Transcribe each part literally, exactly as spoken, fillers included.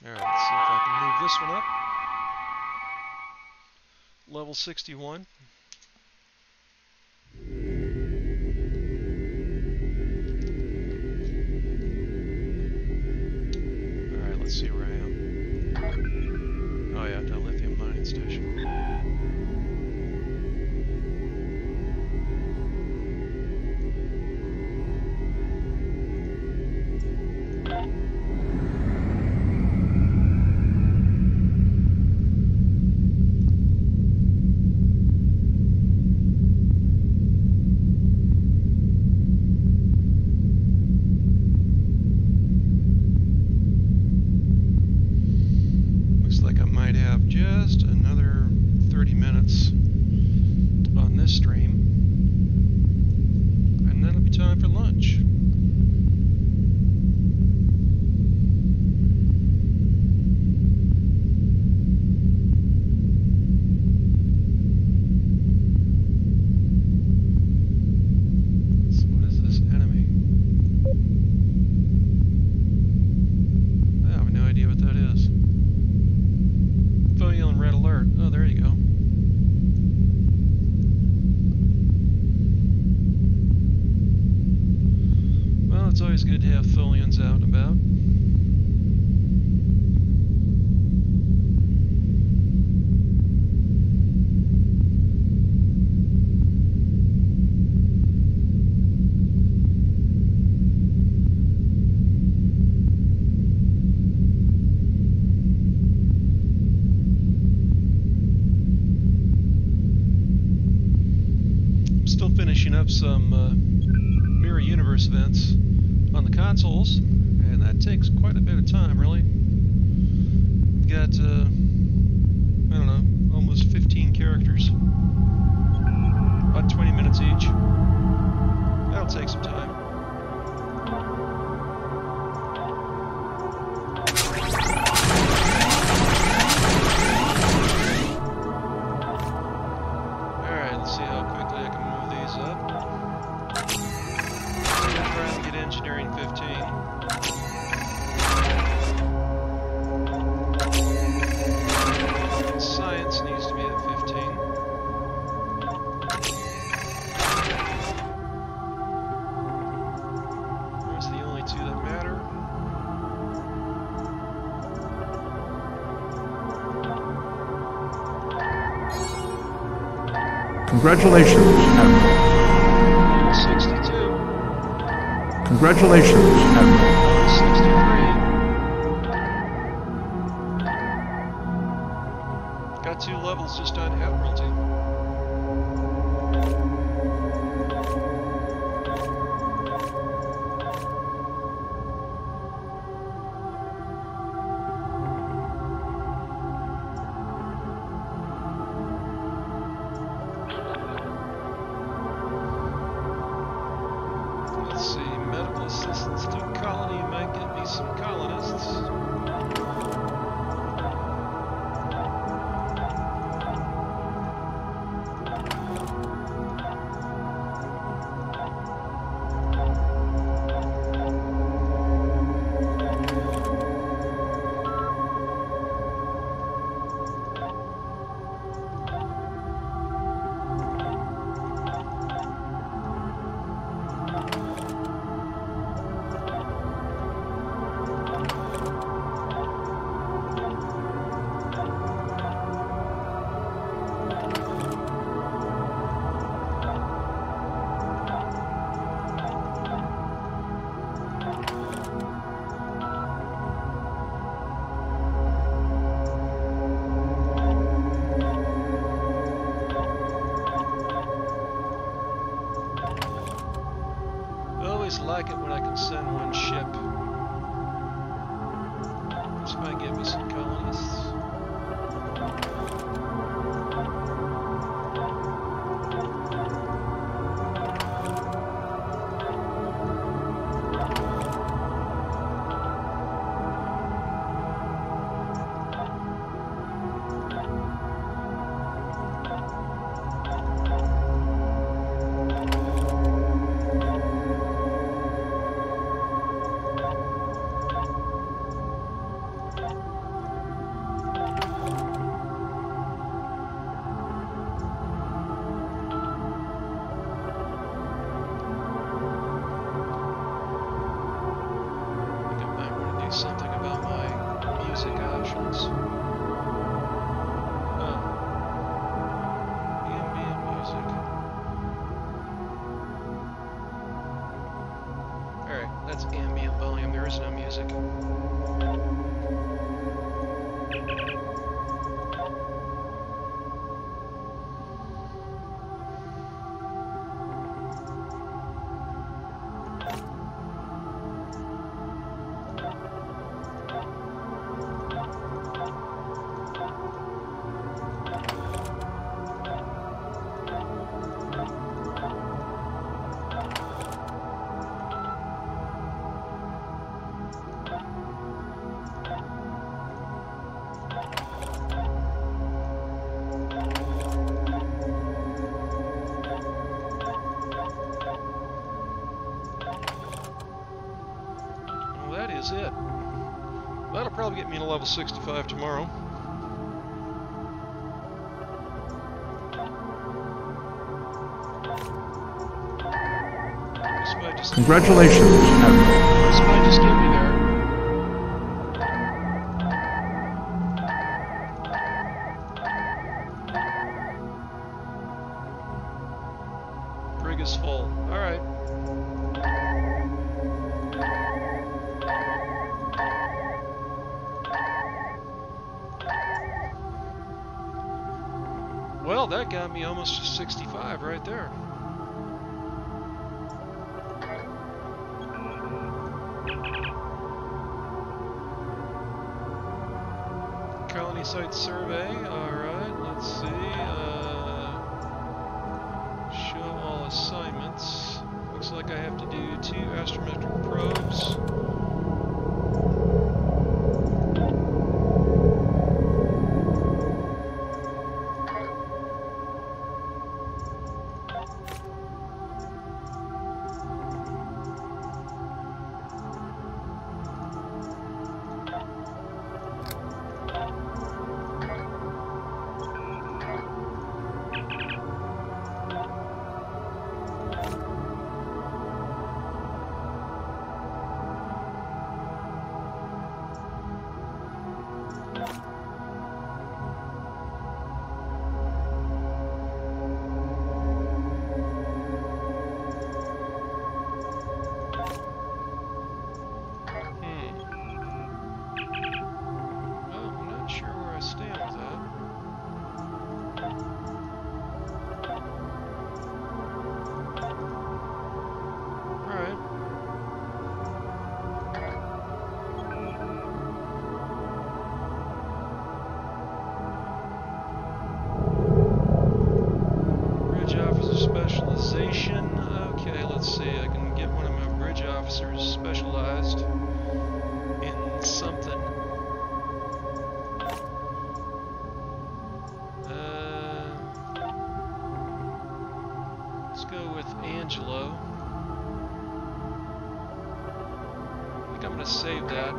Alright, let's see if I can move this one up. Level sixty-one. Alright, let's see where I am. Oh yeah, dilithium mining station. Just another thirty minutes on this stream, and then it'll be time for lunch. So what is this enemy? I have no idea what that is. Phonian red alert. Oh, there you go. Well, it's always good to have Tholians out and about. Finishing up some uh, Mirror Universe events on the consoles, and that takes quite a bit of time, really. Got, uh, I don't know, almost fifteen characters, about twenty minutes each. That'll take some time. Alright, let's see how quickly I can move these up. Try and get engineering fifteen. Science needs to be at fifteen. Those are the only two that matter. Congratulations, Admiral. sixty-two. Congratulations, Admiral. sixty-three. Got two levels just on Admiralty. Let's see, medical assistance to colony might get me some colonists. I always like it when I can send one ship. This might give me some colonists. music. Is it. That'll probably get me to level sixty-five tomorrow. This might just Congratulations, Admiral. This might just get me there. Brig is full. All right. Well, that got me almost to sixty-five right there. Colony site survey. Alright, let's see. Uh, show all assignments. Looks like I have to do two astrometric probes. Okay, let's see, I can get one of my bridge officers specialized in something. Uh, let's go with Angelo. I think I'm going to save that.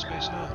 Space Nine.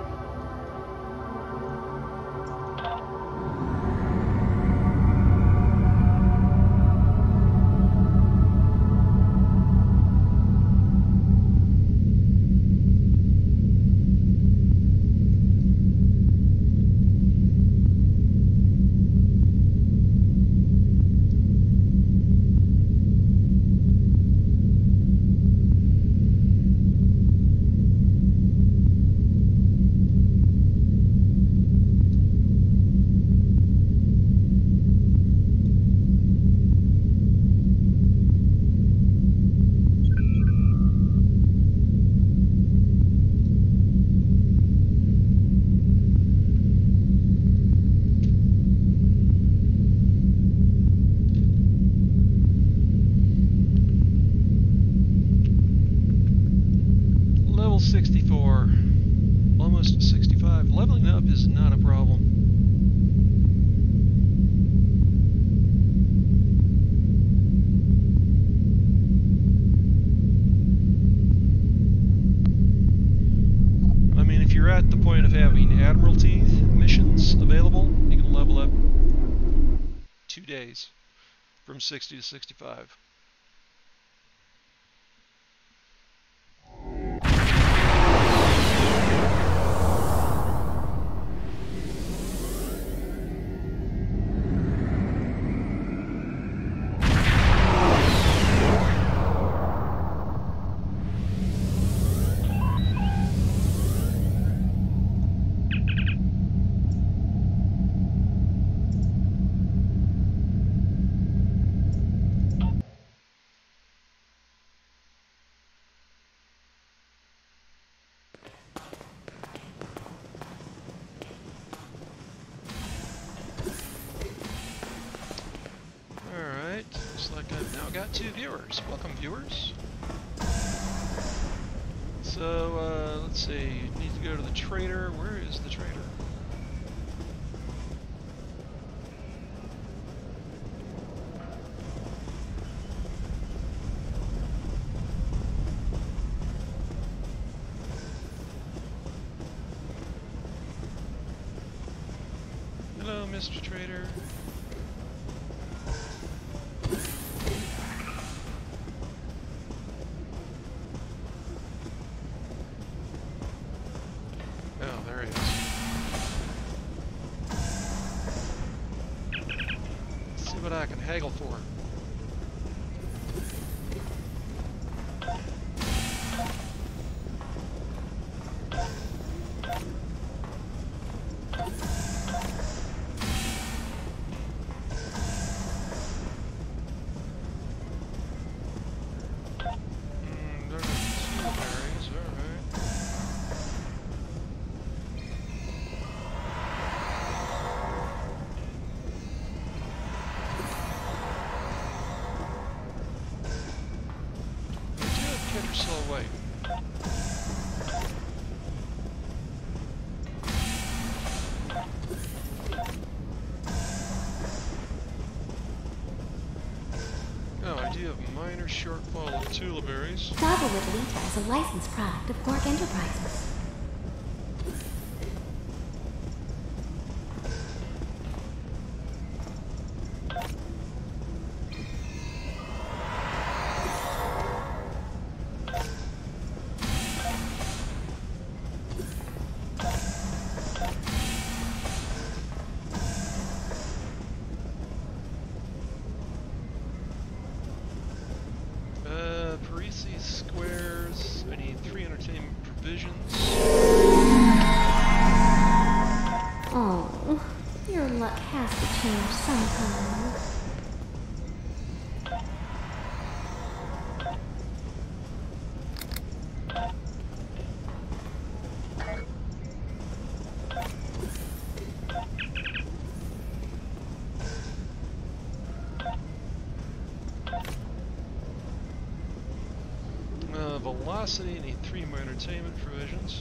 sixty-four, almost sixty-five. Leveling up is not a problem. I mean, if you're at the point of having Admiralty missions available, you can level up two days from sixty to sixty-five. Got two viewers. Welcome, viewers. So, uh, let's see. You need to go to the trader. Where is the trader? Hello, Mister Trader. What I can haggle for. Mm, there are two berries, alright. Ketersol White. Oh, I do have a minor shortfall of Tula berries. Java with Lita is a licensed product of Quark Enterprises. Squares. I need three entertainment provisions. Oh, your luck has to change sometime. Velocity, I need three more entertainment provisions.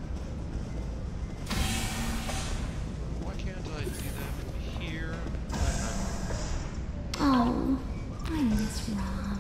Why can't I do that from here? I don't know. Oh, I miss Rob.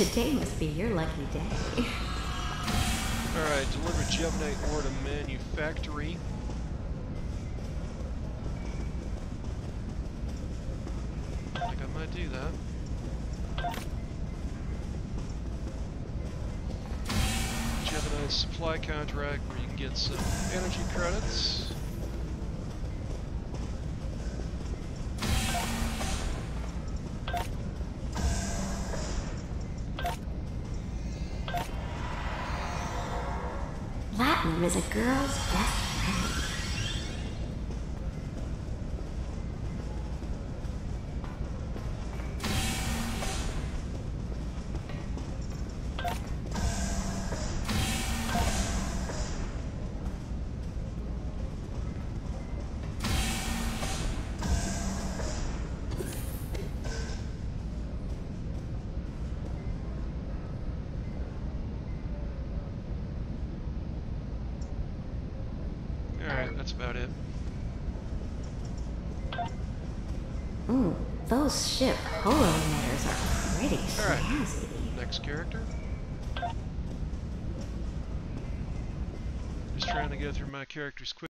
Today must be your lucky day. Alright, deliver Jevonite ore to manufactory. I think I might do that. Jevonite supply contract where you can get some energy credits. Platinum is a girl's best friend. Alright, that's about it. Ooh, those ship holo emitters are pretty All right. snazzy. Next character. Just trying to go through my characters quick.